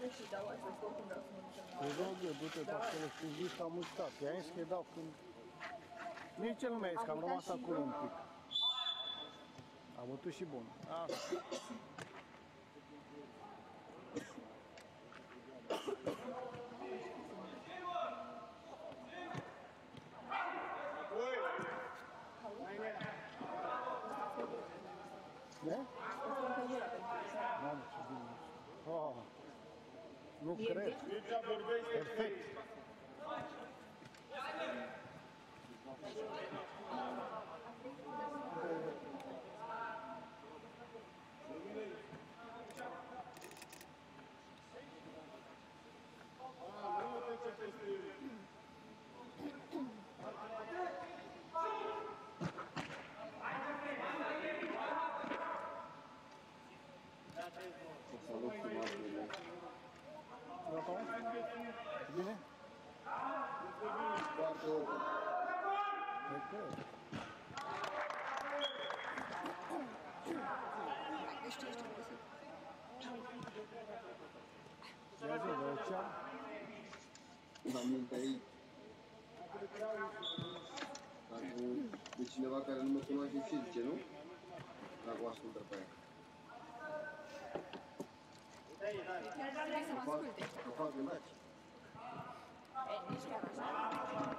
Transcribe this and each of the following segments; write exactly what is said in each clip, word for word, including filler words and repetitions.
Te rog eu, du-te pe acolo și zici că am uitat. I-am zis că-i dau când... Nici el nu mi-a zis că am rămas acolo un pic. Am bătut și bun. Asta. Ne? Mamă, ce bine. Oh, nu cred. Perfect. Salut filmaturile. Gata? Bine? Foarte ok. Ok. Ia zi, vă ceam? La minte aici. Dacă de cineva care nu mă cunoaște și zice, nu? Dacă o ascultă pe aia. Hai să mă asculte. Că fac gândaci. E, nici chiar așa.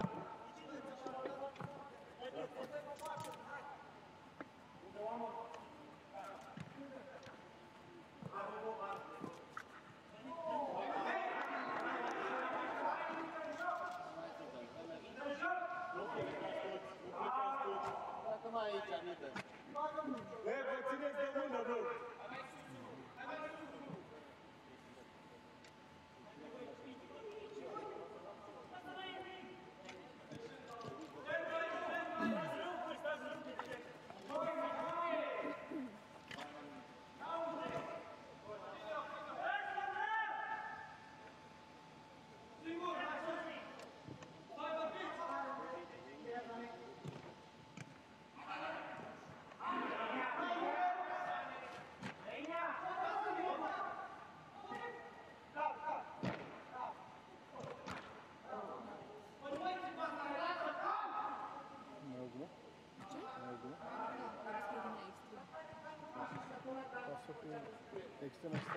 Dacă mai aici, Anită. Băi, vă țineți de mână, bă! Extrem, extrem.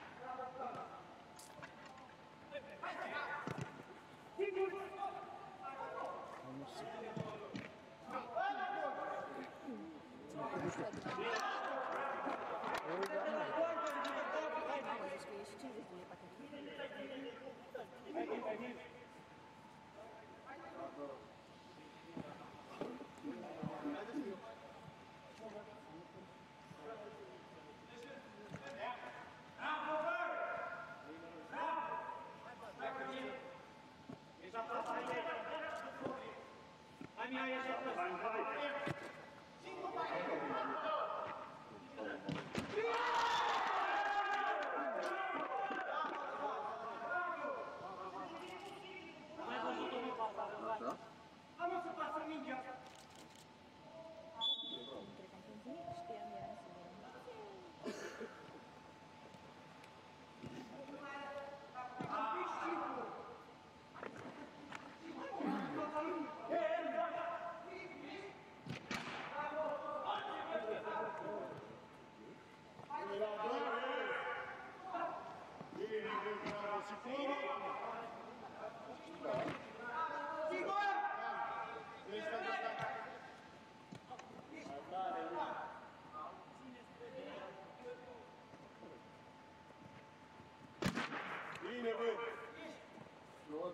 Nu știu. Vamos să pasă mingea! Bine, băi! Not.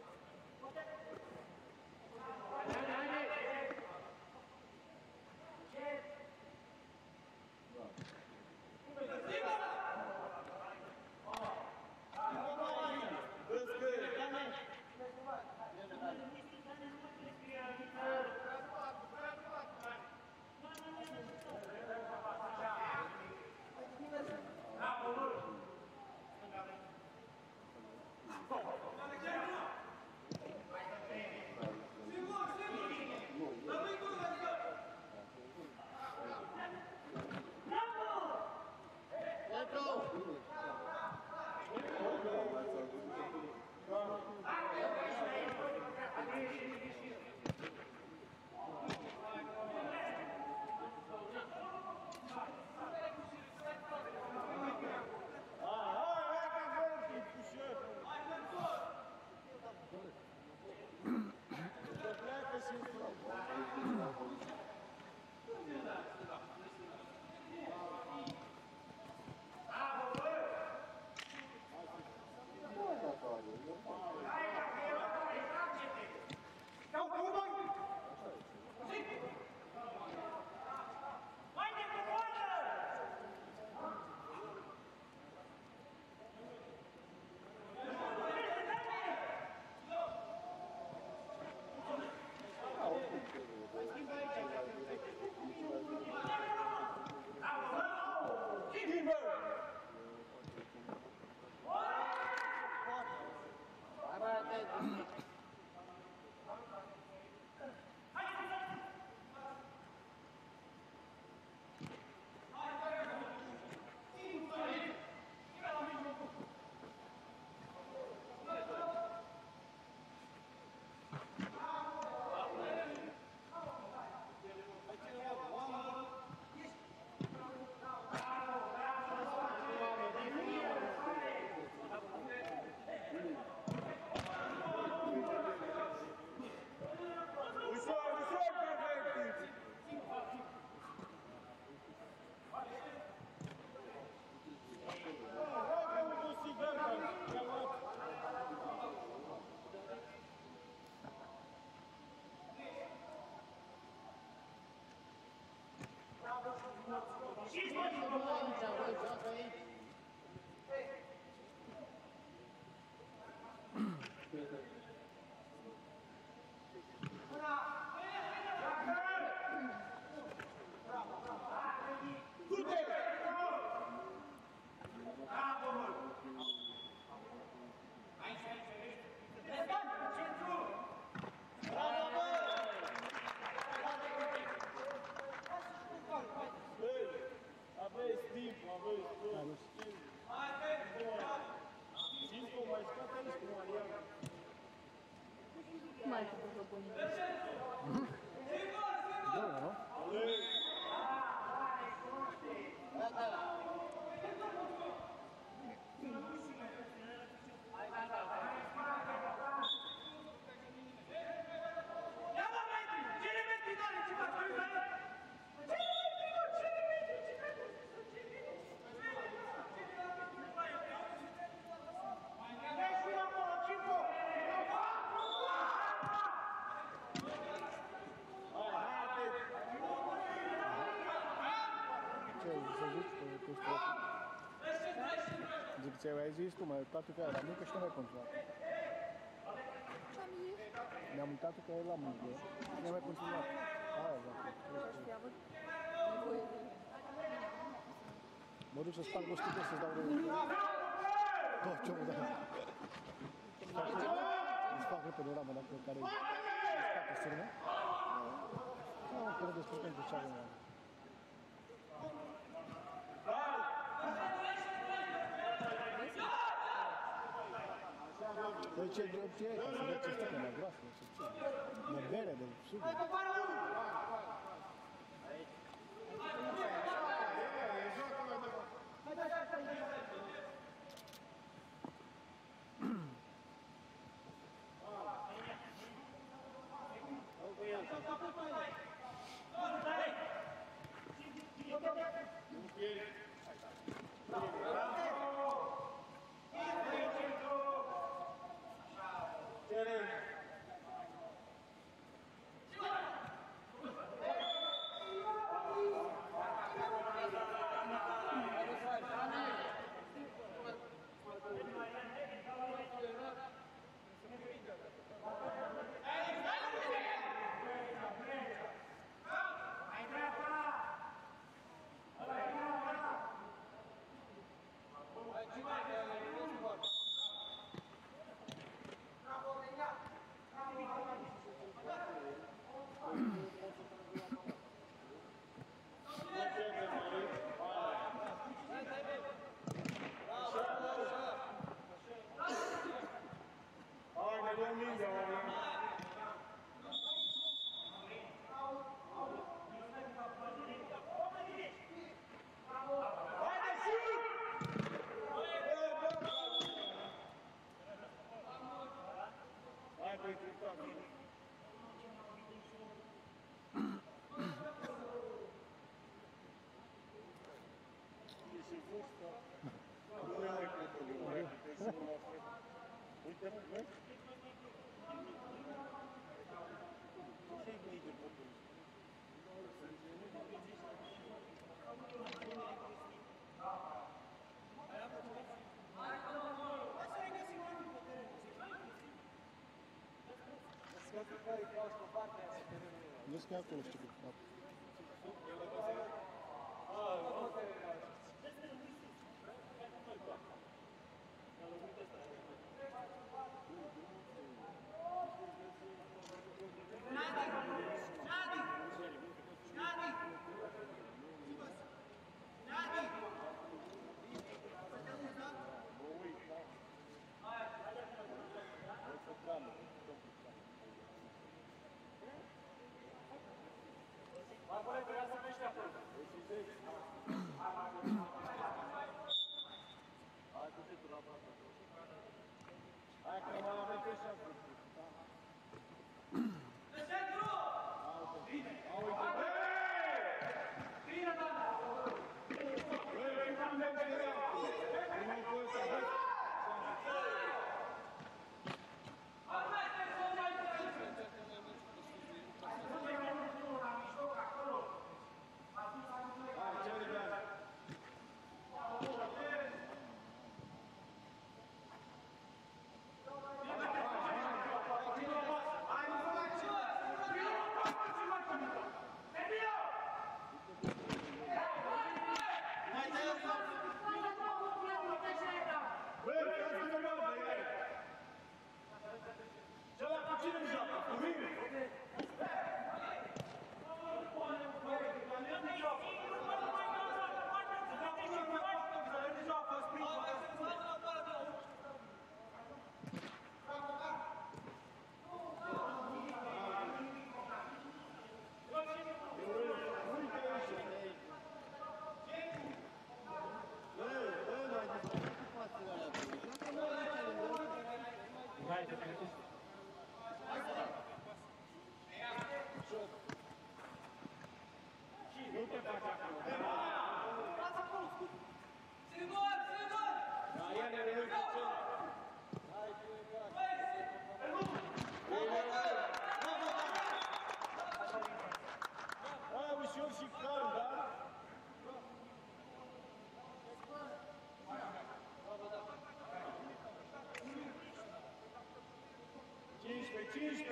Dă ce ai zis să zici pe chestia asta? Zic, ți ai zis tu, mai uitat că era mică și nu mai continuat. Ce-am zis? Mi-am uitat că era mică și nu mai continuat. Aia, dacă. Aș fi avut nevoie de... Mă duc să sparg o sticlă să-ți dau de... Tot ce mă dă. Îți fac repede o ramă dacă care îi spate sârmă. Nu, că ne descurcăm cu ce avem. Păi ce drept e? Ca să vezi ce sticlă mai groasă, ce ce. De bere, de sucru. Vezi că e acolo sticlă.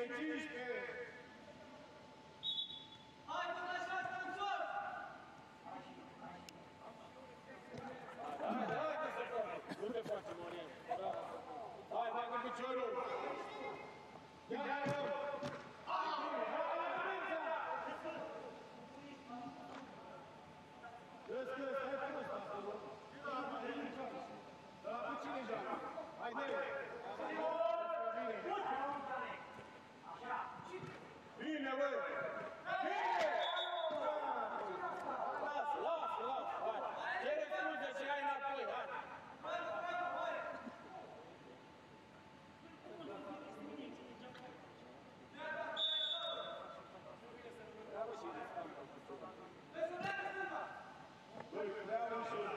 cincisprezece. Nu te face, Morian. Hai, bagă piciorul. Ia, ia, ia. Dă-ți, dă-ți, stai prost. Da, cu cine joacă? Haide! Bine, băi! Bine! Lasă, lasă, lasă, hai! Cere scuze și hai înapoi, hai! Băi, vreau și eu.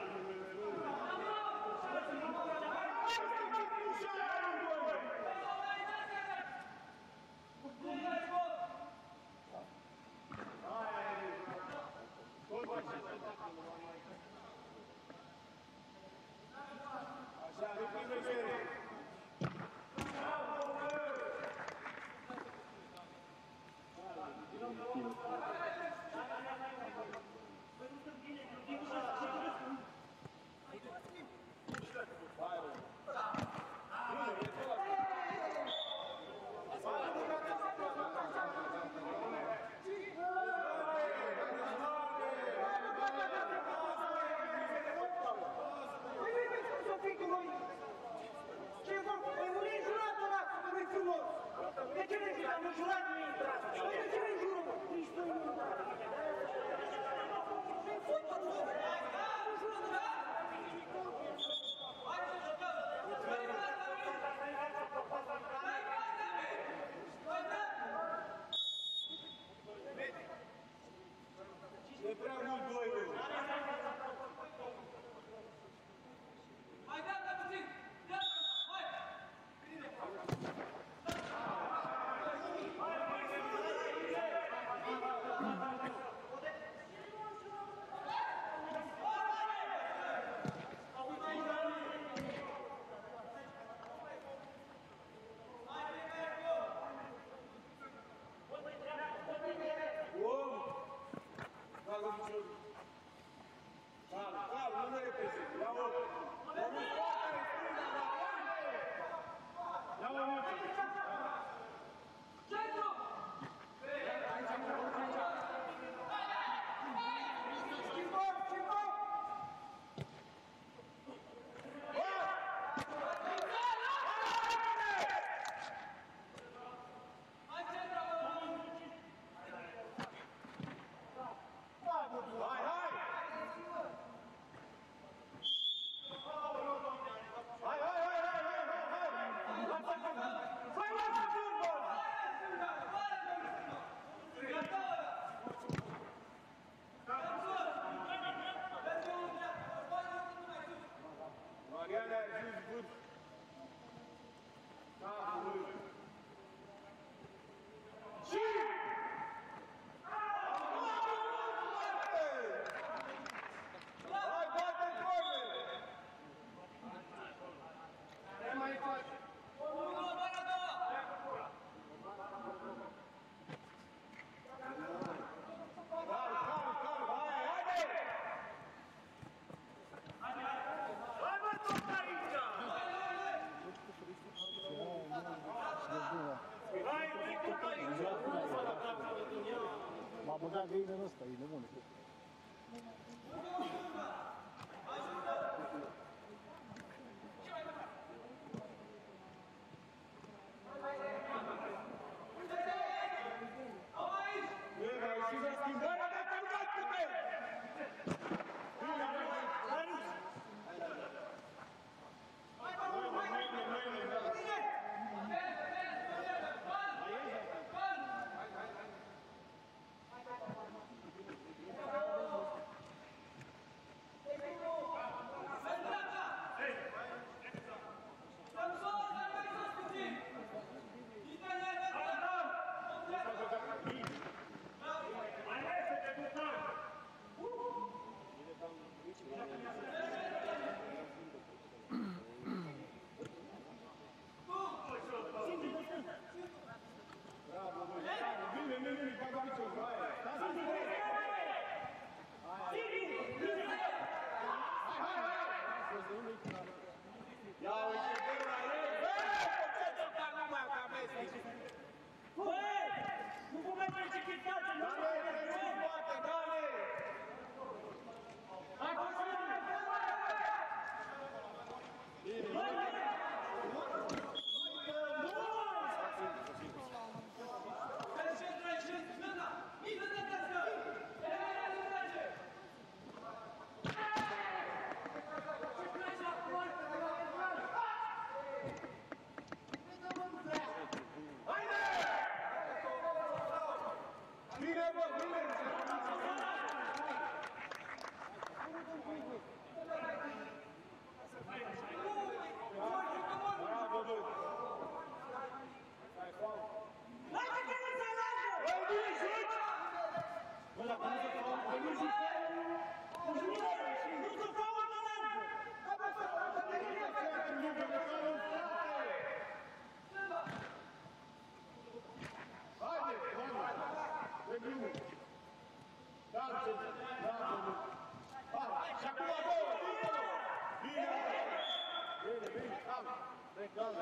Așa, reprime-se! E prea mult doi unu. Mai dă-te puțin! Dă-te! Hai! Bine! Calm, calm, nu ne repezi. Ia-o! Ia-o! Ia-o! Centru! Schimbăm, schimbăm! Hai, centru! Hai, hai! Hai, hai, hai, hai, hai, hai, hai! Lasă-mă! Hai, lasă fotbal! Mariana a ajuns vârf. Da, vârf. Și! Hai, bate corner! Ce mai faci? Calm, calm, calm, hai, haide! Hai, mă, tot aici! Hai, vrei tot aici! M-a băgat găină ăsta, e nebun. Bine, ai ieșit la schimbare, dar te-am dat putere! Bine, bine, hai! Mâine, mâine, da! Centru! Bravo, bine! Bravo, băi! Băi, bine, șut! Bă, dacă nu se faul, că nu se faul! Nu se faul, mă, lanță! Nu se faul! Haide, haide! De glumă! Calță! Bravo, bă! Hai, și acum două, dincolo! Bine! Bine, bine, calm! Trec, calme!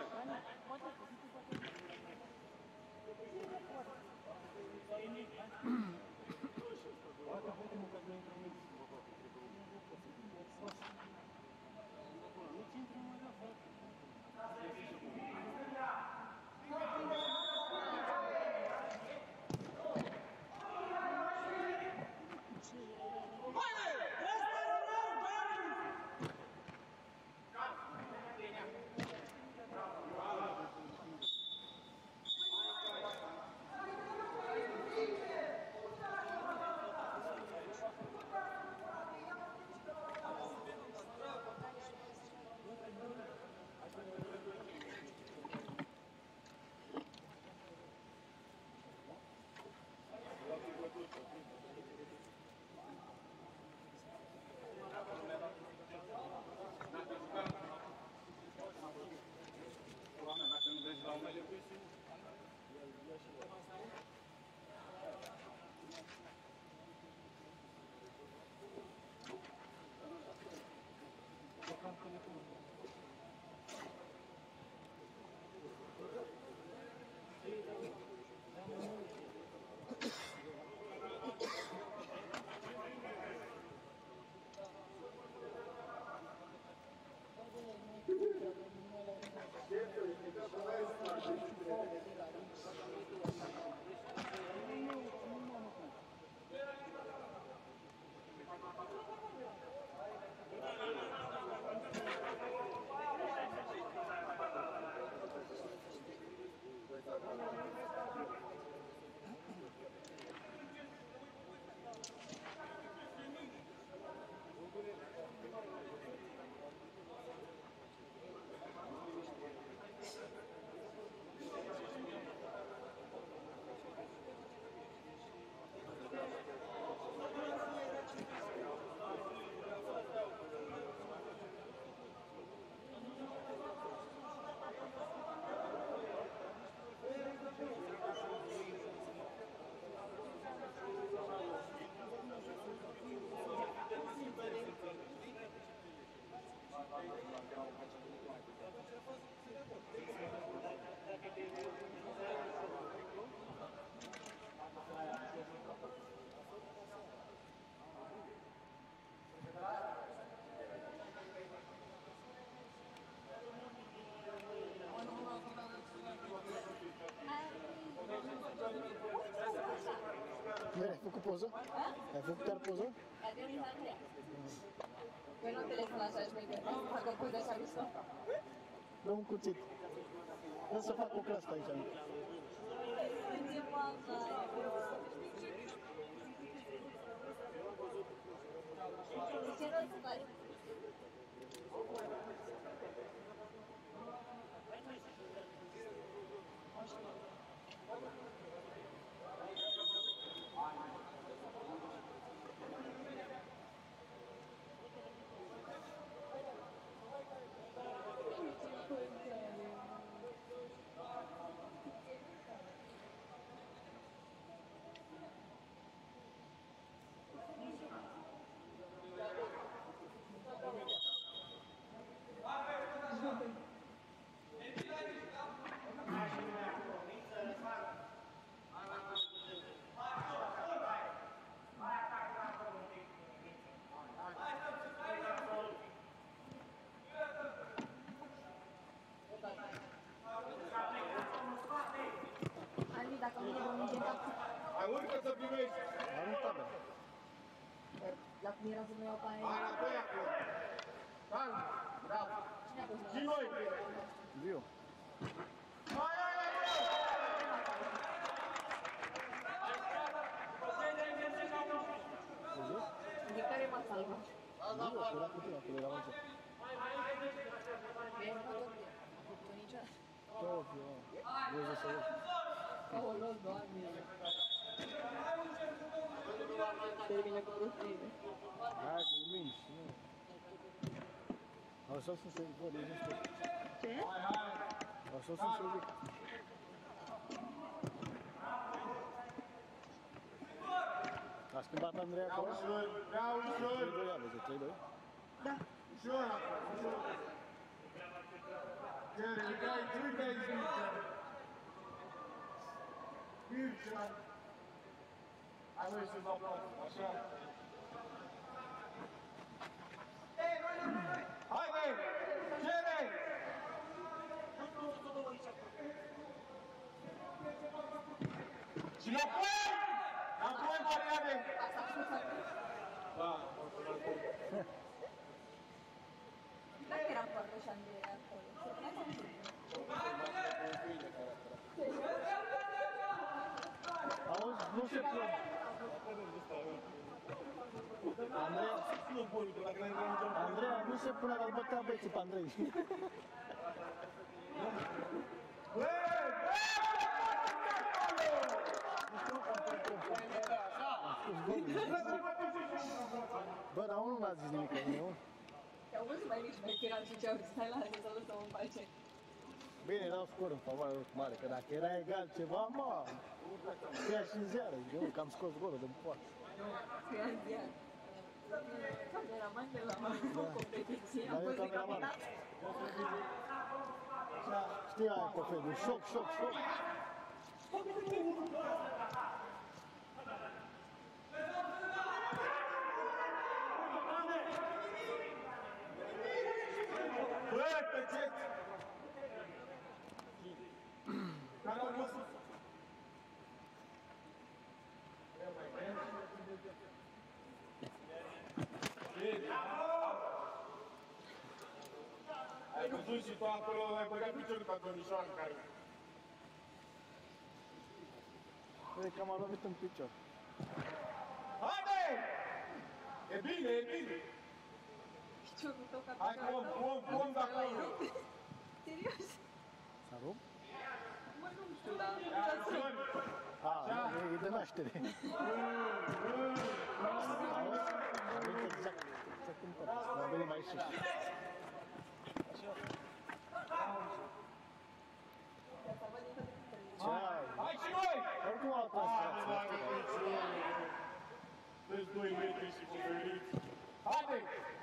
Ai făcut poză? Ai făcut chiar poză? Păi nu telefon așa și mai gândesc, fac o poză așa mișto. Dă un cuțit. Dă să fac o clasă aici. Ce faza e? Ce rost să faci? Albi, dacă mine vom merge în cap, Mai urcă să primești! Aruncă-mă. la cum era să mă iau pe aia, Hai înapoi acolo! Calm! Bravo! cine a pus Și noi! Viu. Hai, hai, hai! salvat. Nu, eu era cu tine acolo, era început. Eu nu tot de. Nu niciodată. Tot, eu. Vezi să vezi. Aoleu, Doamne. Termină cu rutine. Hai, glumim și nu. Au să se bă, nu știu. Ce? Au să se ridic. A schimbat Andrei acolo? Ușor, prea ușor. trei doi aveți, trei doi? Da. Ușor, ușor. Cere, uite aici, uite aici, Mircea. Mircea. Hai noi să-ți aplauză, așa. Haide! Cere! Și înapoi! Înapoi, Mariane! Da. Dacă eram foarte și Andrei acolo. Auzi, nu se pune. Andrei, Andrei, nu se pune, dar bătea băieții pe Andrei. Bă, dar unul n-a zis nimic, nu? Te-au văzut mai mici șmecheran și ce-au zis, stai la rând să lăsăm în pace. Bine, dau scor în favoarea lui mare, că dacă era egal ceva, mă, scria și în ziară, eu că am scos golul de poartă. Scria în ziar. Cameraman de la competiție, am Dar eu fost cameraman. decapitat. Știi aia pe felul, șoc, șoc, șoc. Bă, tăceți! Care au fost? Ai văzut și tu acolo, ai băgat piciorul ca domnișoară care... Uite că m-a lovit în picior. Haide! E bine, e bine! Piciorul tău ca Hai, om, om, om de acolo! Serios? S-a rupt? Mă, nu știu, dar... Acțiuni! A, e de naștere. A venit exact, exact cum trebuie. M-a venit mai sus. Ce ai? Hai și noi! Oricum au transpirație. Deci doi metri și poveriți. Haide!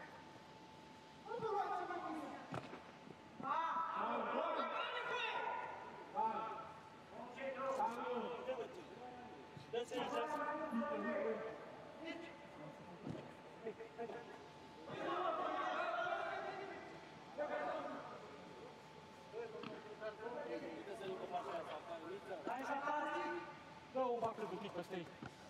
Hai să faci! Dă o baftă de pic peste ei.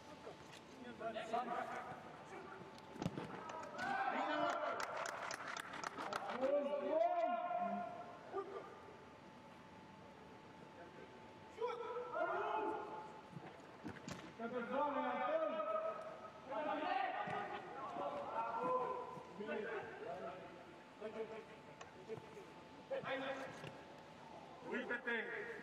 Uite-te!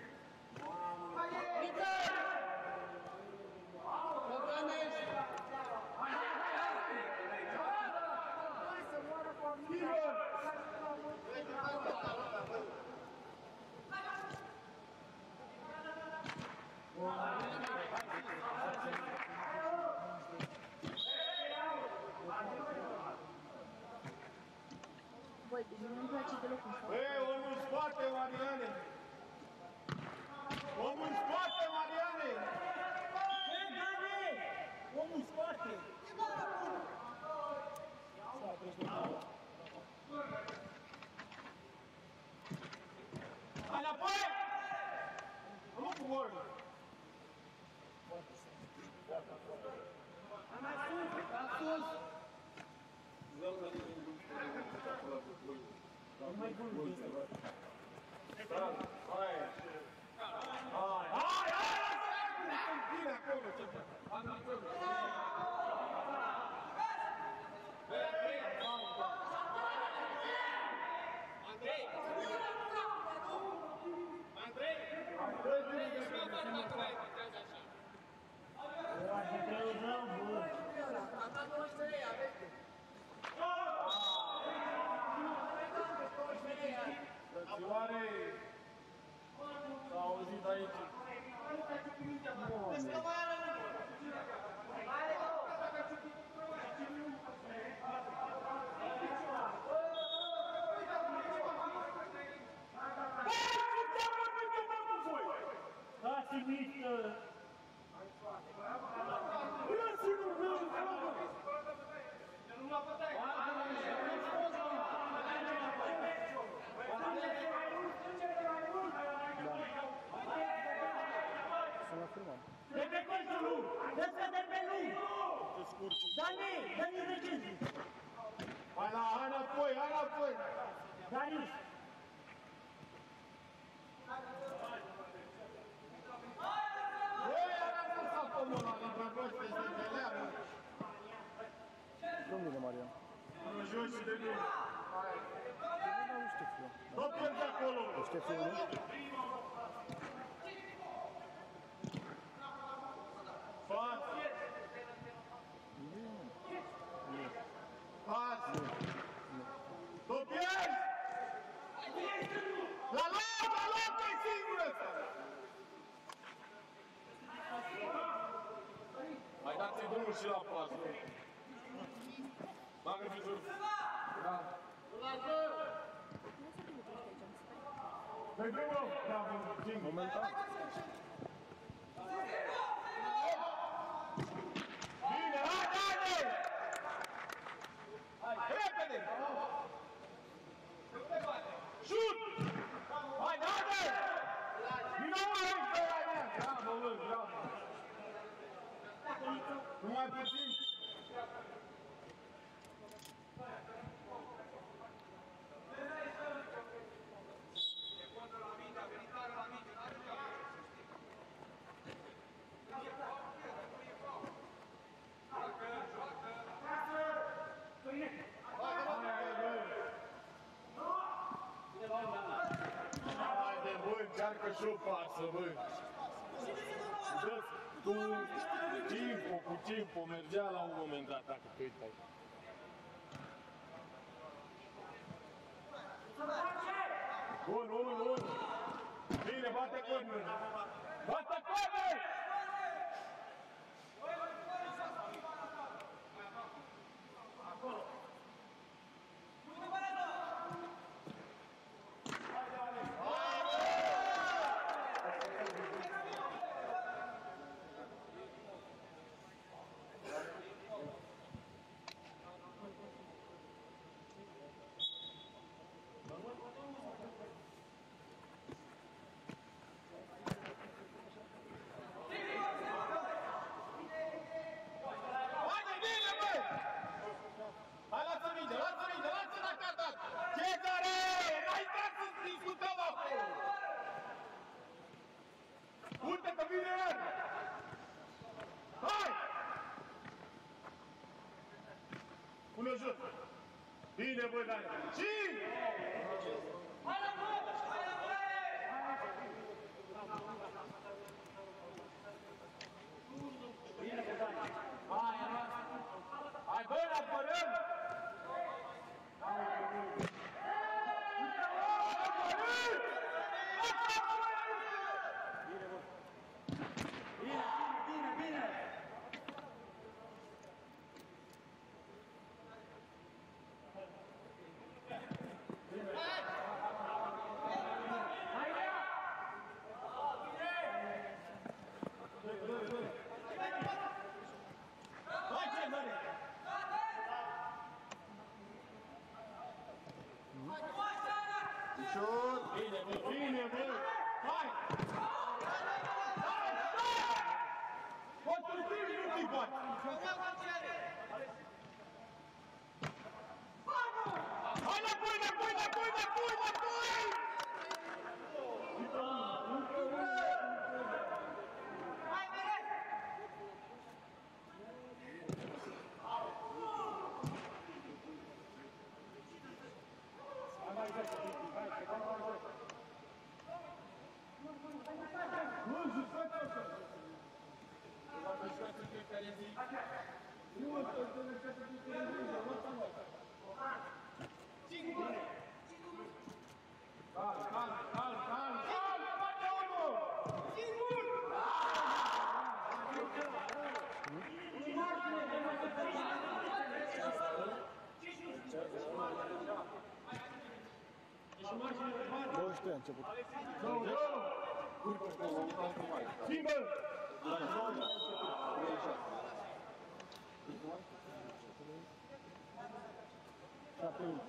Băi, deci nu-mi place deloc cum stau. Băi, omul în spate, Mariane! Omul în spate, Mariane! Omul în spate! Hai înapoi! Nu cu vorbe! Mai sus! Mai sus! Mai bun este. Hai! Hai! Hai! Hai! Bine acolo! Dani! Dani Răcinzi! Hai la, hai înapoi, hai înapoi! Danius! Ei, arată să pomul ăla, din dragoste, se întâlneamă. Cum vine Marian? În jos și de bine. Hai. Nu știu eu. Nu pierde acolo. Știți unul? Față. Față. Nu pierzi! La loc, la loc, e singur ăsta! Mai dați-i drumul și la pas, nu? Bagă fițul. Da. Dă-i drumul! Da, singur. Momentan. Bine, hai, Dani! Repede! Șut! Hai, Dani! Vino aici, pe la mea! Bravo, bă, bravo! Nu mai puțin! Haide, bă, încearcă și o pasă, bă! Dă-ți tu timpul, cu timpul, mergea la un moment dat, dacă te uitai. Bun, unu, unu! Bine, bate corner! Bate corner! Pune-o jos! Bine, bă, Dani! Și! Hai la bă! Hai la bă! Bine, bă, Dani! Hai, hai, bă, ne apărăm! Bine, bine, bine! Ușor! Bine, bă, bine, bă! Hai! Hai! Poți să-l primi, nu ți-i poți! Hai înapoi, înapoi, înapoi, înapoi, înapoi! Hai, mereu! Calm, calm, calm, calm, calm, bate unul! Singur! douăzeci și doi a început. Schimbă! șapte unu.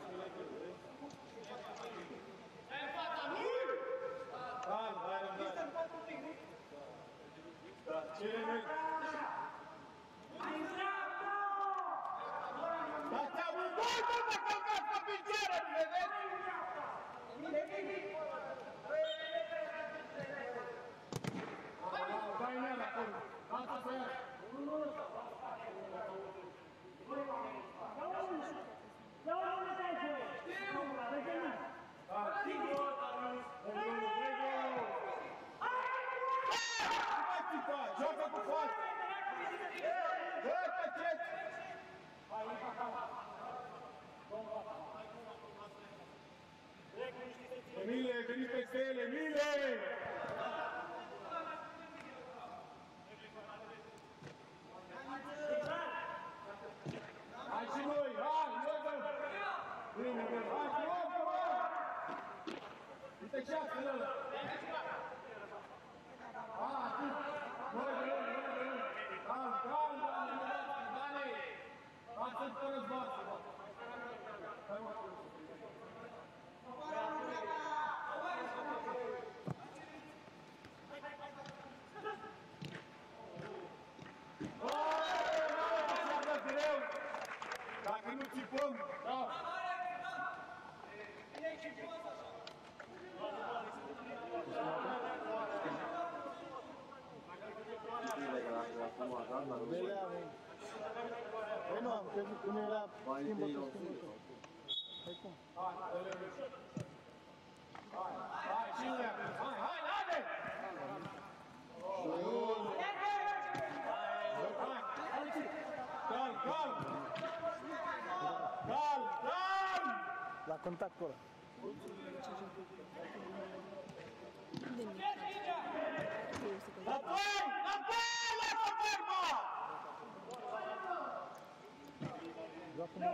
Calm, hai răbdare. Da, cere noi. Mai în dreapta! greșească ăla. A, atât. Noi de rând, noi de rând. Calm, calm, Dani, Dani. Atât fără zbață, bă. Hai, mă. Dacă nu țipăm, da. Belea, mă. Păi nu, am crezut că nu era schimbător, schimbător. Hai cum? Hai, hai, cine? Hai, hai, haide! Calm, calm! Calm, calm! La contactul ăla. Înapoi! Înapoi! Lasă fermă! Joacă mă.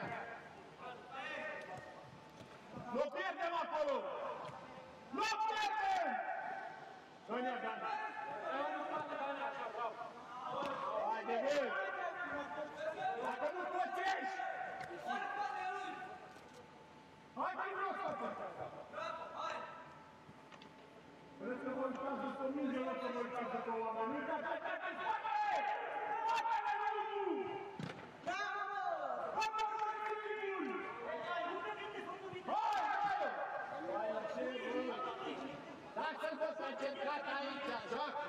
Nu pierdem acolo! Nu pierdem! Sonia, Dan! Haide, băi! Dacă nu plăcești! Hai, mai vreau să fac! Vreți să vă uitați după minge, nu să vă uitați după oameni? Uitați, hai, hai, hai, spate! Spate-le, Lutu! Bravo! Bravo, Lutu! Hai, hai! Hai, la ce, bă? Lasă-l, bă, s-a încercat aici, joacă!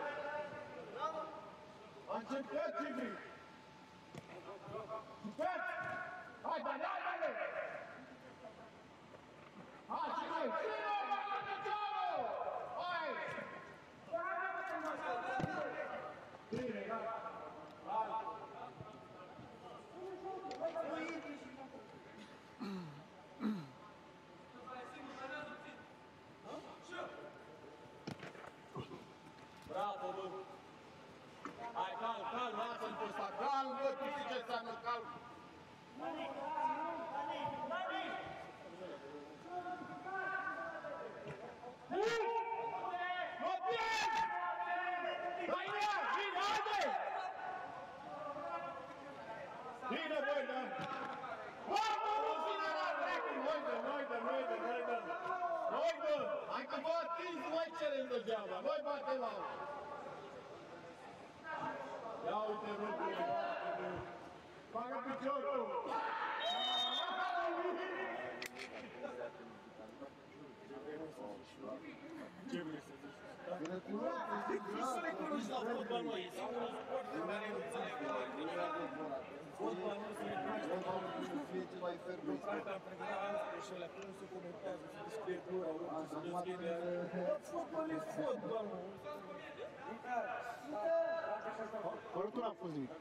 A încercat, Cibri! Super! Hai, Dani, hai, Dani! Hai, Cibri! Cine, bă, la picioară? Hai! Bine, gata! Hai! Bravo, bă! Hai, calm, calm, lasă-l pe ăsta, calm, bă, tu știi ce înseamnă calm! Nu pierd! Hai, ia, bine, haide! Bine, băi, da! Oamă, nu vine la dracu! Noi dă, noi dă, noi dă, noi dă! Noi dă! Hai că vă atingi, nu mai cerem degeaba, noi batem la altă! Ia uite, Rupu, bagă piciorul! Ce vrei să zici? Nu să le cunoști la fotbal, mă, e sau un sport în care nu înțeleg fotbal, nu se le cunoște. Fie ce mai ferm. Eu, frate, am pregătat anul și alea, cum se comentează, se descrie glora, se deschide... Fotbal e fotbal, mă! Părul tu n-a fost nimic.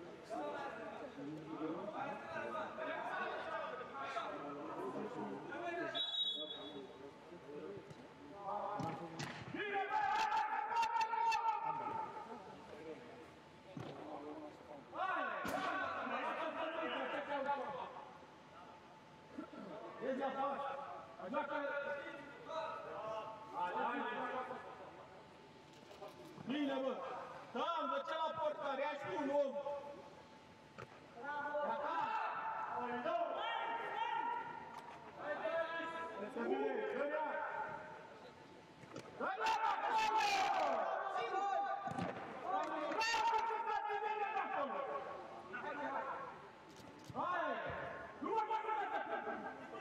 Vezi afară! Așa că... Hai, hai, bine, bă! Da, învăța la portare, ia și tu un om! Gata! Este bine, dă-i-a! Dă-i-a acolo! Bravo, ce faci bine de acolo! Hai! Nu mă mai mă!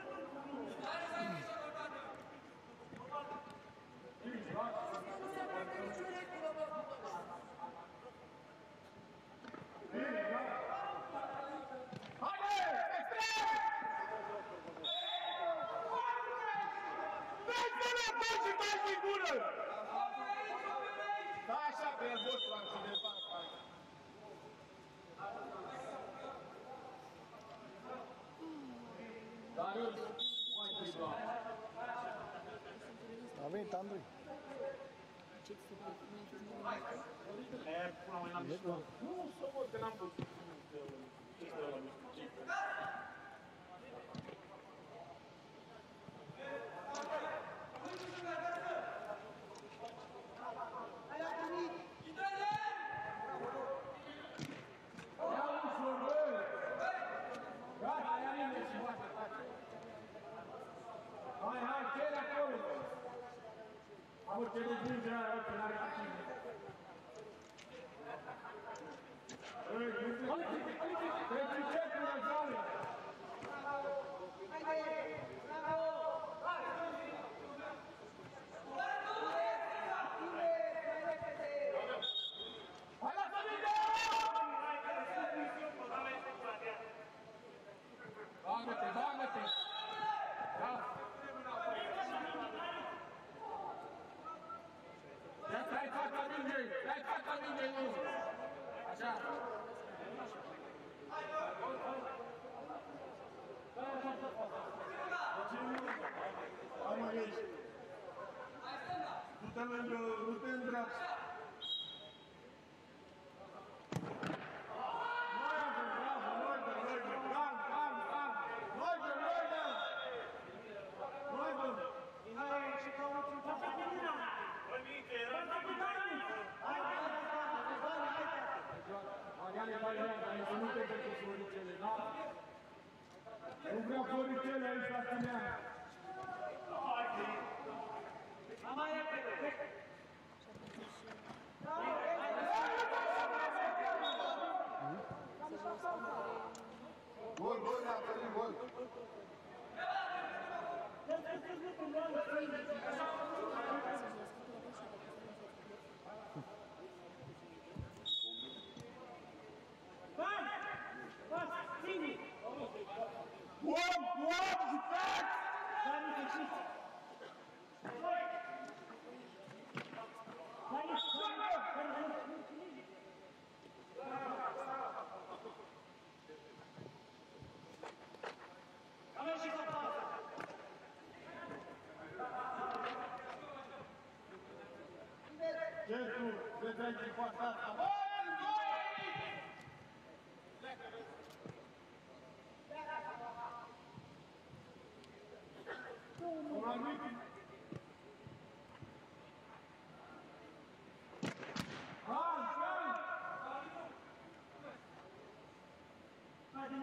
A venit Andrei. E, până mai n-am ieșit. Nu, să văd că n-am văzut ce stă la mișto. Hai! Bravo, ce de aia, pe n-are activ. Ei, nu te... Treci ce la zale! Bagă-te, bagă-te! Da! Ia stai fața mingei! Stai fața mingei, nu! Așa! Am aici. Du-te lângă, du-te în dreapta. Nu vrea floricele aici la tine. Gol, gol, ne-a primit gol. Bun, bun, jucați! Centru, se trece în fața asta.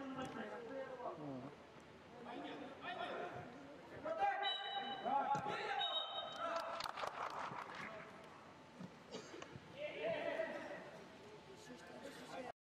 Mm. Hai,